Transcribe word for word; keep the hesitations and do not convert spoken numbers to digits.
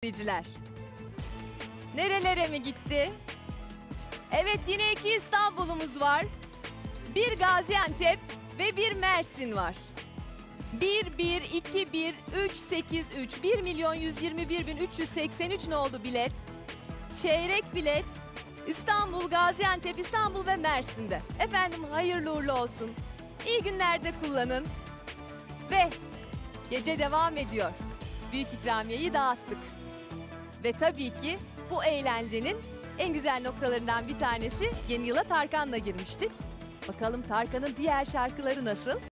izleyiciler. Nerelere mi gitti? Evet, yine iki İstanbul'umuz var. Bir Gaziantep ve bir Mersin var. bir bir iki bir üç sekiz üç bir milyon yüz yirmi bir bin üç yüz seksen üç nolu bilet. Çeyrek bilet İstanbul, Gaziantep, İstanbul ve Mersin'de. Efendim hayırlı uğurlu olsun. İyi günlerde kullanın. Ve gece devam ediyor. Büyük ikramiyeyi dağıttık. Ve tabii ki bu eğlencenin en güzel noktalarından bir tanesi, yeni yıla Tarkan'la girmiştik. Bakalım Tarkan'ın diğer şarkıları nasıl?